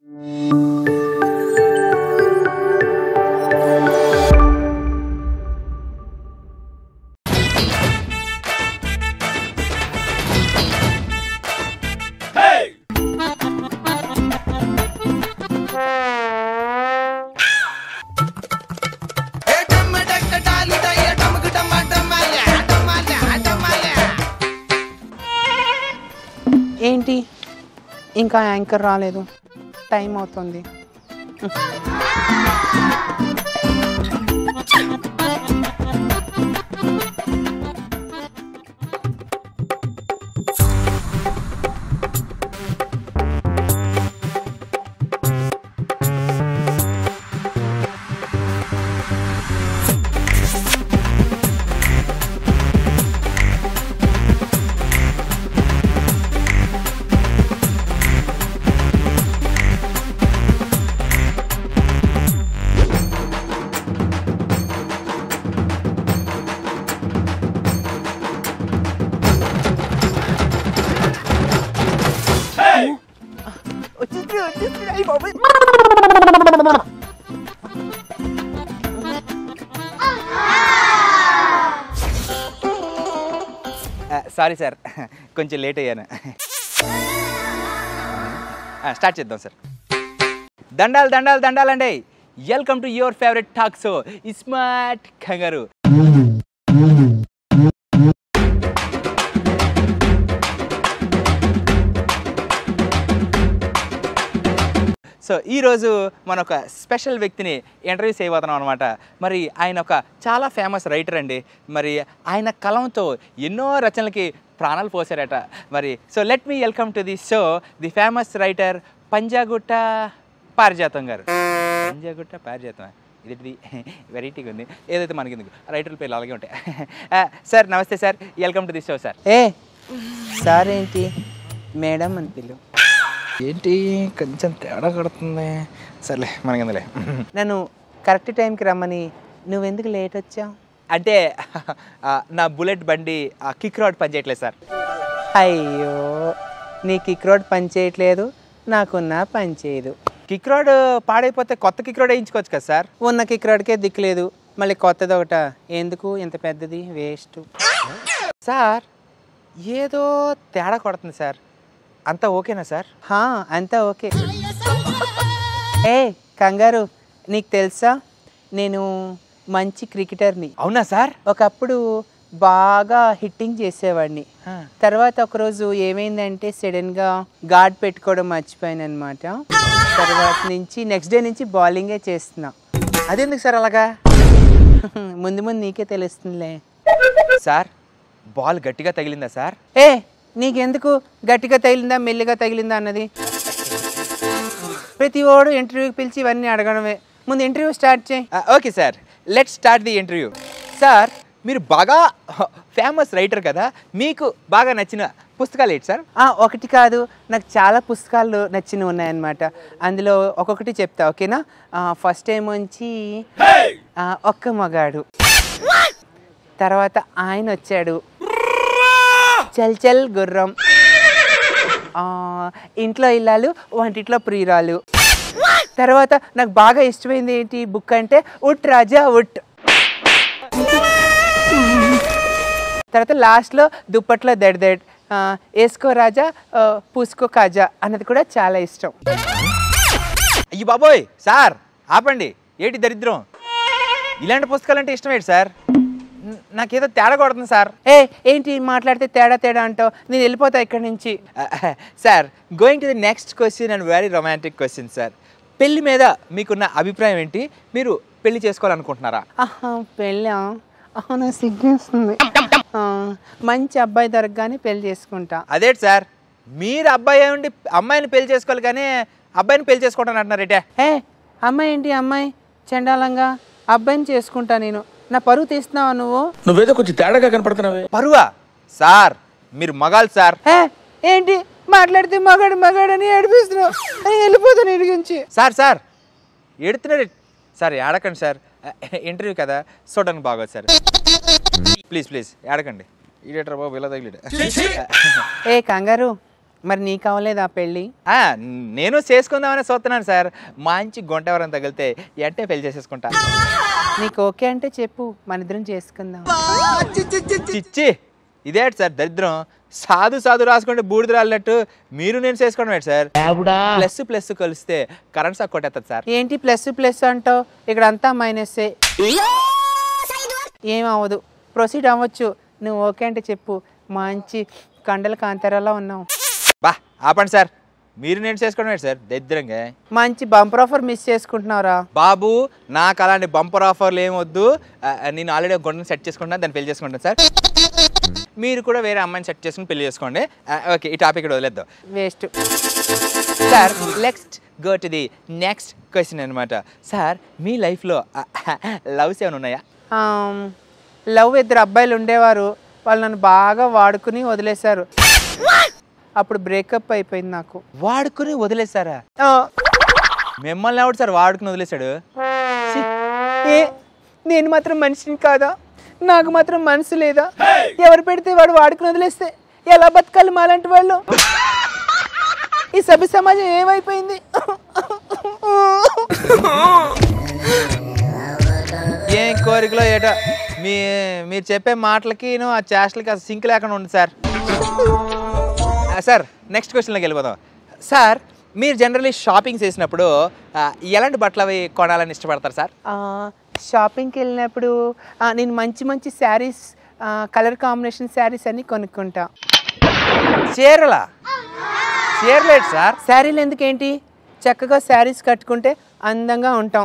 ఏంటి ఇంకా యాంకర్ రాలేదు, టైం అవుతుంది. సారీ సార్, కొంచెం లేట్ అయ్యాను. స్టార్ట్ చేద్దాం సార్. దండాలు దండాలు దండాలండి. Welcome to your favourite talk show ismart కంగారు. సో ఈరోజు మన ఒక స్పెషల్ వ్యక్తిని ఇంటర్వ్యూ చేయబోతున్నాం అనమాట. మరి ఆయన ఒక చాలా ఫేమస్ రైటర్ అండి. మరి ఆయన కలంతో ఎన్నో రచనలకి ప్రాణాలు పోసారట. మరి so let me welcome to the show the famous writer Panjagutta Parijatham garu. Panjagutta పారిజాతం ఇది వెరైటీగా ఉంది. ఏదైతే మనకి ఎందుకు రైటర్ల పేర్లు అలాగే ఉంటాయి. సార్ నమస్తే sir, welcome to the show sir. Sir ఏంటి మేడం అని పిలు. ఏంటి కొంచెం తేడా కొడుతుంది. సర్లే మనకిందులే. నన్ను కరెక్ట్ టైంకి రమ్మని నువ్వెందుకు లేట్ వచ్చావు? అంటే నా బుల్లెట్ బండి కిక్ రాడ్ పని చేయట్లేదు సార్. అయ్యో, నీ కిక్ రోడ్ పని చేయట్లేదు, నాకున్న పని చేయదు. కిక్ రాడ్ పాడైపోతే కొత్త కిక్ రాడ్ వేయించుకోవచ్చు కదా సార్. ఉన్న కిక్ రోడ్కే దిక్కులేదు, మళ్ళీ కొత్తది ఒకట ఎందుకు? ఇంత పెద్దది వేస్ట్. సార్ ఏదో తేడా కొడుతుంది సార్. అంతా ఓకేనా సార్? అంతా ఓకే. కంగారు, నీకు తెలుసా నేను మంచి క్రికెటర్ని. అవునా సార్? ఒకప్పుడు బాగా హిట్టింగ్ చేసేవాడిని. తర్వాత ఒకరోజు ఏమైందంటే సడన్గా గార్డ్ పెట్టుకోవడం మర్చిపోయాను అనమాట. తర్వాత నుంచి నెక్స్ట్ డే నుంచి బౌలింగే చేస్తున్నా. అదెందుకు సార్ అలాగా? ముందు ముందు నీకే తెలుస్తుందిలే. సార్ బాల్ గట్టిగా తగిలిందా సార్? నీకెందుకు గట్టిగా తగిలిందా మెల్లిగా తగిలిందా అన్నది? ప్రతి ఓడు ఇంటర్వ్యూకి పిలిచి ఇవన్నీ అడగడమే. ముందు ఇంటర్వ్యూ స్టార్ట్ చేయి. Okay sir, let's start the interview. Sir మీరు బాగా ఫేమస్ రైటర్ కదా, మీకు బాగా నచ్చిన పుస్తకాలు ఏంటి సార్? ఒకటి కాదు, నాకు చాలా పుస్తకాలు నచ్చినవి ఉన్నాయన్నమాట. అందులో ఒక్కొక్కటి చెప్తా, ఓకేనా? ఫస్ట్ ఏమొచ్చి ఒక్క మగాడు, తర్వాత ఆయన వచ్చాడు, చల్ చల్ గుర్రం, ఇంట్లో ఇల్లాలు వంటిట్లో ప్రియురాలు, తర్వాత నాకు బాగా ఇష్టమైంది ఏంటి బుక్ అంటే ఉట్ రాజా ఉట్, తర్వాత లాస్ట్లో దుప్పట్లో దడ్ దడ్, వేసుకో రాజా పూసుకో కాజా అన్నది కూడా చాలా ఇష్టం. అయ్యి బాబోయ్ సార్ ఆపండి, ఏంటి దరిద్రం? ఇలాంటి పుస్తకాలు అంటే ఇష్టం ఏంటి సార్? నాకేదో తేడా కొడుతుంది సార్. ఏంటి మాట్లాడితే తేడా తేడా అంటావు? నేను వెళ్ళిపోతా ఇక్కడి నుంచి. Sir going to the next question and very romantic question sir. పెళ్లి మీద మీకున్న అభిప్రాయం ఏంటి? మీరు పెళ్లి చేసుకోవాలనుకుంటున్నారా? పెళ్ళా? అవునా, సిగ్గేస్తుంది. మంచి అబ్బాయి దొరకగానే పెళ్లి చేసుకుంటా. అదేంటి సార్, మీరు అబ్బాయి ఉండి అమ్మాయిని పెళ్లి చేసుకోవాలి కానీ అబ్బాయిని పెళ్లి చేసుకుంటాను అంటున్నారేటే? అమ్మాయి ఏంటి అమ్మాయి చండాలంగా? అబ్బాయిని చేసుకుంటా నేను. నా పరువు తీస్తున్నావా నువ్వు? నువ్వేదో కొంచెం తేడాగా కనపడుతున్నావే. పరువా? సార్ మీరు మగాళ్ళు సార్. ఏంటి మాట్లాడితే మగాడు మగాడు అని ఏడిపిస్తున్నావు? వెళ్ళిపోతాను ఇడి గురించి. సార్ సార్ ఏడుతున్నాడు సార్, ఏడకండి సార్, ఇంటర్వ్యూ కదా చూడడానికి బాగోదు సార్. ప్లీజ్ ప్లీజ్ ఏడకండి. ఈడేటర్ బాబు ఇలా తగిలిడు. కంగారు, మరి నీకు అవ్వలేదు ఆ పెళ్ళి? నేను చేసుకుందామని చూస్తున్నాను సార్. మంచి గుంట ఎవరైనా తగిలితే అంటే పెళ్లి చేసేసుకుంటా. నీకు ఓకే అంటే చెప్పు, మన ఇద్దరం చేసుకుందాం. చిచ్చి ఇదేంటి సార్ దరిద్రం? సాధు రాసుకుంటే బూడిద రాలినట్టు మీరు నేను చేసుకోవడం ఏంటి సార్? ప్లస్ కలిస్తే కరెంట్ షాక్ కొట్టేస్తుంది సార్. ఏంటి ప్లస్ అంటావు? ఇక్కడ అంతా మైనస్సే. ఏం అవ్వదు, ప్రొసీడ్ అవ్వచ్చు. నువ్వు ఓకే అంటే చెప్పు. మంచి కండల కాంతారాలా ఉన్నావు. బా ఆపండి సార్, మీరు నేను చేసుకోవడం ఏంటి సార్ దరిద్రంగా? మంచి బంపర్ ఆఫర్ మిస్ చేసుకుంటున్నావురా బాబు. నాకు అలాంటి బంపర్ ఆఫర్లు ఏం వద్దు. నేను ఆల్రెడీ ఒక గుండెని సెట్ చేసుకుంటాను, దాన్ని పెళ్లి చేసుకుంటాను సార్. మీరు కూడా వేరే అమ్మాయిని సెట్ చేసుకుని పెళ్లి చేసుకోండి. ఓకే, ఈ టాపిక్ వదిలేద్దాం, waste. Sir next go to the next question అనమాట. సార్ మీ లైఫ్లో లవ్స్ ఏమైనా ఉన్నాయా? లవ్ ఇద్దరు అబ్బాయిలు ఉండేవారు, వాళ్ళు నన్ను బాగా వాడుకుని వదిలేశారు. అప్పుడు బ్రేకప్ అయిపోయింది నాకు. వాడుకుని వదిలేశారా? మిమ్మల్ని ఎవడు సార్ వాడుకుని వదిలేశాడు? నేను మాత్రం మనిషిని కాదా? నాకు మాత్రం మనసు లేదా? ఎవరు పెడితే వాడు వాడుకుని వదిలేస్తే ఎలా బతకాలి మాలాంటి వాళ్ళు? ఈ సభ్య సమాజం ఏమైపోయింది? ఏం కోరికలో ఏటో మీరు చెప్పే మాటలకి ఆ చేష్టలకి అసలు సింక్ లేకుండా ఉంది సార్. సార్ నెక్స్ట్ క్వశ్చన్లోకి వెళ్ళిపోదాం. సార్ మీరు జనరల్లీ షాపింగ్ చేసినప్పుడు ఎలాంటి బట్టలు అవి కొనాలని ఇష్టపడతారు సార్? షాపింగ్కి వెళ్ళినప్పుడు నేను మంచి శారీస్, కలర్ కాంబినేషన్ శారీస్ అన్ని కొనుక్కుంటా. చీరలేడు సార్? శారీలు ఎందుకేంటి, చక్కగా శారీస్ కట్టుకుంటే అందంగా ఉంటాం.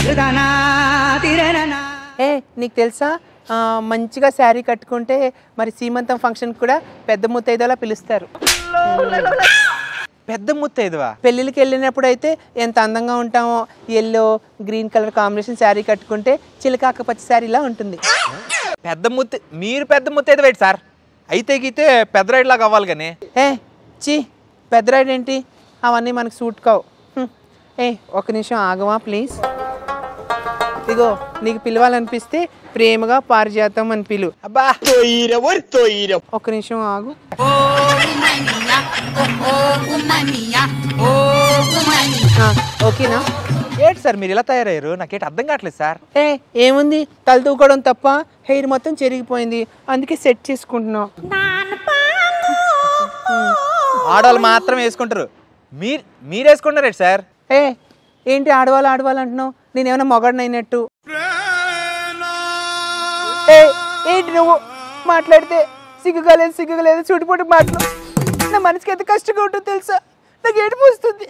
నీకు తెలుసా, మంచిగా శారీ కట్టుకుంటే మరి సీమంతం ఫంక్షన్ కూడా పెద్ద ముత్తైదులా పిలుస్తారు. పెద్ద ముత్తైదువా? పెళ్ళిళ్ళకి వెళ్ళినప్పుడు అయితే ఎంత అందంగా ఉంటామో. Yellow green colour combination sari కట్టుకుంటే చిలకాక పచ్చి శారీలా ఉంటుంది. మీరు పెద్ద ముత్తైదు వేటి సార్? అయితే గీతే పెద్ద రైడ్ లాగా అవ్వాలి కానీ. పెద్ద రైడ్ ఏంటి, అవన్నీ మనకు సూట్ కావు. ఒక నిమిషం ఆగవా ప్లీజ్? ఇగో నీకు పిలవాలనిపిస్తే ప్రేమగా పారిజాతం అని పిలు. అబ్బా ఒక నిమిషం ఆగు. ఓకేనా? ఏంటి సార్ మీరు ఇలా తయారయ్యారు? నాకేంటి అర్థం కావట్లేదు సార్. ఏముంది, తల తూకోవడం తప్ప హెయిర్ మొత్తం చెరిగిపోయింది, అందుకే సెట్ చేసుకుంటున్నావు. ఆడవాళ్ళు మాత్రం వేసుకుంటారు, మీరు వేసుకుంటారు సార్? ఏంటి ఆడవాళ్ళు అంటున్నావు? నేనేమైనా మొగాడిని అయినట్టు? ఏంటి నువ్వు మాట్లాడితే సిగ్గుగా లేదు చుట్టుపొట్టు మాటలు. నా మనసుకి ఎంత కష్టంగా ఉంటుందో తెలుసా? నాకు ఏడుపు వస్తుంది.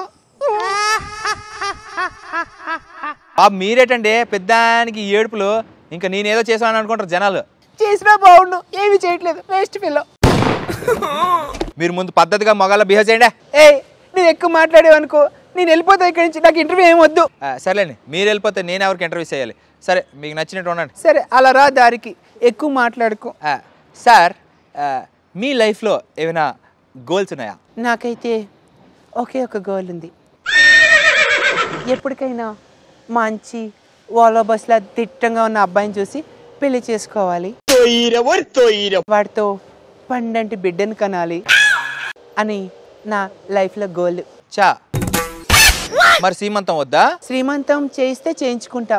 మీరేటండి పెద్దానికి ఏడుపులు? ఇంకా నేనేదో చేసాను అనుకుంటారు జనాలు. చేసినా బాగుండు, ఏమి చేయట్లేదు, వేస్ట్ పిల్ల. మీరు ముందు పద్ధతిగా మగాళ్ళ బిహేవ్ చేయండి. నువ్వు ఎక్కువ మాట్లాడేవు అనుకో, నేను వెళ్ళిపోతా ఇక్కడి నుంచి. నాకు ఇంటర్వ్యూ ఏం వద్దు. సరేలేండి, మీరు వెళ్ళిపోతే నేను ఎవరికి ఇంటర్వ్యూ చేయాలి? సరే మీకు నచ్చినట్టు ఉండండి. సరే అలా రా దారికి, ఎక్కువ మాట్లాడుకో. సార్ మీ లైఫ్లో ఏమైనా గోల్స్ ఉన్నాయా? నాకైతే ఒకే ఒక గోల్ ఉంది. ఎప్పటికైనా మంచి ఓలా బస్లా దిట్టంగా ఉన్న అబ్బాయిని చూసి పెళ్లి చేసుకోవాలి, వాడితో పండంటి బిడ్డను కనాలి అని నా లైఫ్లో గోల్. మరి శ్రీమంతం వద్దా? శ్రీమంతం చేయిస్తే చేయించుకుంటా.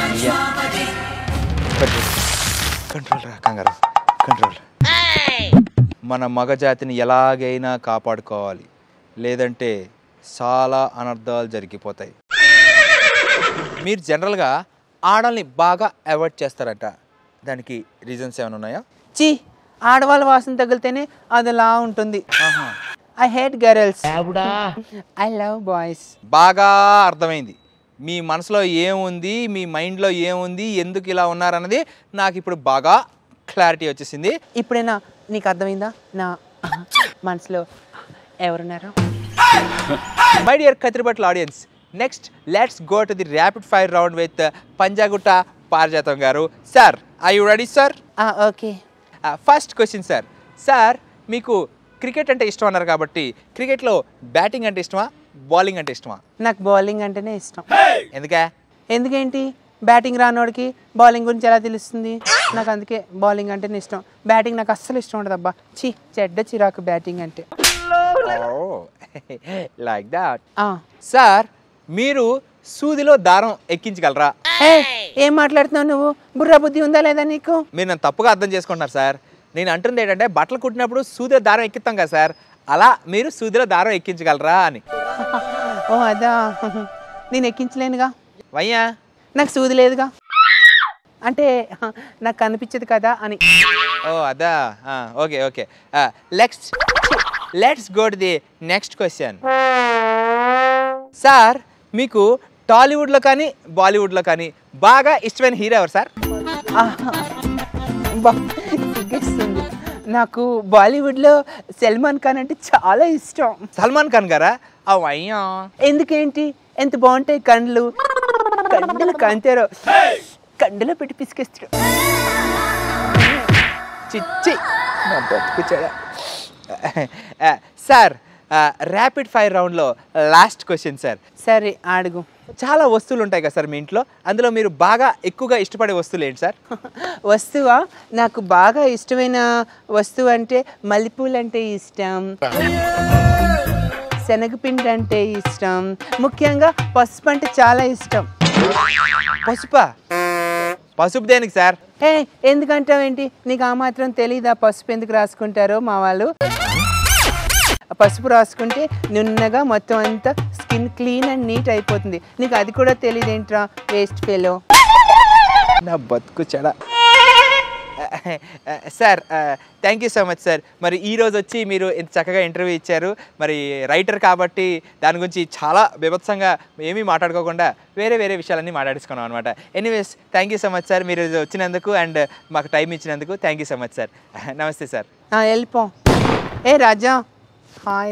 కంట్రోల్. మన మగజాతిని ఎలాగైనా కాపాడుకోవాలి, లేదంటే చాలా అనర్థాలు జరిగిపోతాయి. మీరు జనరల్గా ఆడల్ని బాగా అవాయిడ్ చేస్తారట, దానికి రీజన్స్ ఏమైనా ఉన్నాయా? ఆడవాళ్ళ వాసన తగిలితేనే అదిలా ఉంటుంది. I hate girls, I love boys. బాగా అర్థమైంది. మీ మనసులో ఏముంది, మీ మైండ్లో ఏముంది, ఎందుకు ఇలా ఉన్నారన్నది నాకు ఇప్పుడు బాగా క్లారిటీ వచ్చేసింది. ఇప్పుడైనా నీకు అర్థమైందా నా మనసులో ఎవరున్నారు? My dear Kattiribatla audience, next let's go to the rapid fire round with Panjagutta Parijatham garu. Sir are you ready sir? Okay. First question sir. Sir మీకు క్రికెట్ అంటే ఇష్టం అన్నారు కాబట్టి క్రికెట్లో బ్యాటింగ్ అంటే ఇష్టమా, బౌలింగ్ అంటే ఇష్టమా? నాకు బౌలింగ్ అంటేనే ఇష్టం. ఎందుకేంటి? బ్యాటింగ్ రానోడికి బౌలింగ్ గురించి ఎలా తెలుస్తుంది? నాకు అందుకే బౌలింగ్ అంటేనే ఇష్టం. బ్యాటింగ్ నాకు అస్సలు ఇష్టం ఉండదు అబ్బా. చెడ్డ చిరాకు బ్యాటింగ్ అంటే. లైక్ దాట్ సార్ మీరు సూదిలో దారం ఎక్కించగలరా? ఏం మాట్లాడుతున్నావు నువ్వు? బుర్రా బుద్ధి ఉందా లేదా నీకు? మీరు నన్ను తప్పుగా అర్థం చేసుకుంటున్నారు సార్. నేను అంటుంది ఏంటంటే బట్టలు కుట్టినప్పుడు సూదిలో దారం ఎక్కిస్తాం కదా సార్, అలా మీరు సూదిలో దారం ఎక్కించగలరా అని. ఓ అదా, నేను ఎక్కించలేనుగా. వయ్యా నాకు సూది లేదుగా, అంటే నాకు కనిపించదు కదా అని. ఓ అదా, okay okay. Let's go to the next question. Sir మీకు టాలీవుడ్లో కానీ బాలీవుడ్లో కానీ బాగా ఇష్టమైన హీరో ఎవరు సార్? సిగ్గేస్తుంది. నాకు బాలీవుడ్లో సల్మాన్ ఖాన్ అంటే చాలా ఇష్టం. సల్మాన్ ఖాన్ గారా? అయ్యా ఎందుకేంటి, ఎంత బాగుంటాయి కండ్లు, కండ్లు కాంతారో కండ్లో పెట్టి పిసికేస్తాడు. చిచ్చి నా బతుకుచాడా. సార్ ర్యాపిడ్ ఫైర్ రౌండ్లో లాస్ట్ క్వశ్చన్ సార్. సరే అడుగు. చాలా వస్తువులు ఉంటాయి కదా సార్ మీ ఇంట్లో, అందులో మీరు బాగా ఎక్కువగా ఇష్టపడే వస్తువులు ఏంటి సార్? వస్తువా? నాకు బాగా ఇష్టమైన వస్తువు అంటే మల్లెపూలు అంటే ఇష్టం, శనగపిండి అంటే ఇష్టం, ముఖ్యంగా పసుపు అంటే చాలా ఇష్టం. పసుపా? పసుపు దేనికి సార్? ఎందుకంటావేంటి, నీకు ఆ మాత్రం తెలీదా పసుపు ఎందుకు రాసుకుంటారో మా వాళ్ళు? పసుపు రాసుకుంటే నున్నగా మొత్తం అంతా స్కిన్ క్లీన్ అండ్ నీట్ అయిపోతుంది. నీకు అది కూడా తెలియదేంట్రా వేస్ట్ ఫెలో. నా బతుకు చెడ. Sir thank you so much sir. మరి ఈరోజు వచ్చి మీరు ఇంత చక్కగా ఇంటర్వ్యూ ఇచ్చారు. మరి రైటర్ కాబట్టి దాని గురించి చాలా బీభత్సంగా ఏమీ మాట్లాడుకోకుండా వేరే వేరే విషయాలన్నీ మాట్లాడుకున్నాం అనమాట. Anyways thank you so much sir, మీరు వచ్చినందుకు అండ్ మాకు టైం ఇచ్చినందుకు thank you so much sir. నమస్తే సార్. వెళ్ళిపో. రాజా హాయ్.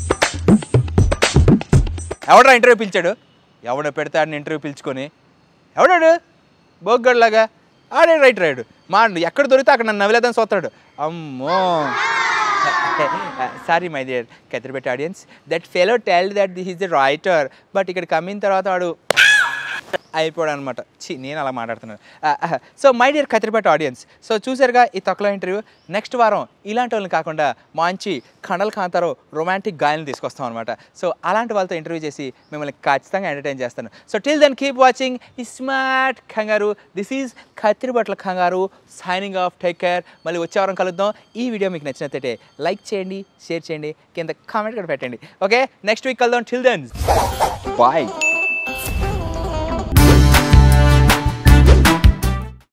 ఎవడా ఇంటర్వ్యూ పిలిచాడు? ఎవడో పెడితే ఆడిని ఇంటర్వ్యూ పిలుచుకొని, ఎవడాడు బోగ్గడ్లాగా ఆడే రైటర్ మా ఎక్కడ దొరికితే అక్కడ నన్ను నవ్వులేదని చూస్తాడు. అమ్మో. Sorry my dear Kattiripeta audience, that fellow telled that this is the writer, but ఇక్కడ కమ్మిన తర్వాత వాడు అయిపోయాడు అనమాట. నేను అలా మాట్లాడుతున్నాను. So my dear Kattiripeta audience, so చూసారుగా ఈ తొక్కలో ఇంటర్వ్యూ. నెక్స్ట్ వారం ఇలాంటి వాళ్ళని కాకుండా మంచి కండలు కాంతారో రొమాంటిక్ గాయలను తీసుకొస్తాం అనమాట. సో అలాంటి వాళ్ళతో ఇంటర్వ్యూ చేసి మిమ్మల్ని ఖచ్చితంగా ఎంటర్టైన్ చేస్తాను. So till then keep watching ismart కంగారు. దిస్ ఈజ్ కత్తిరిపేటల కంగారు సైనింగ్ ఆఫ్. Take care. మళ్ళీ వచ్చే వారం కలుద్దాం. ఈ వీడియో మీకు నచ్చినట్లయితే లైక్ చేయండి, షేర్ చేయండి, కింద కామెంట్ కూడా పెట్టండి. ఓకే, నెక్స్ట్ వీక్ కలుద్దాం. Till then bye.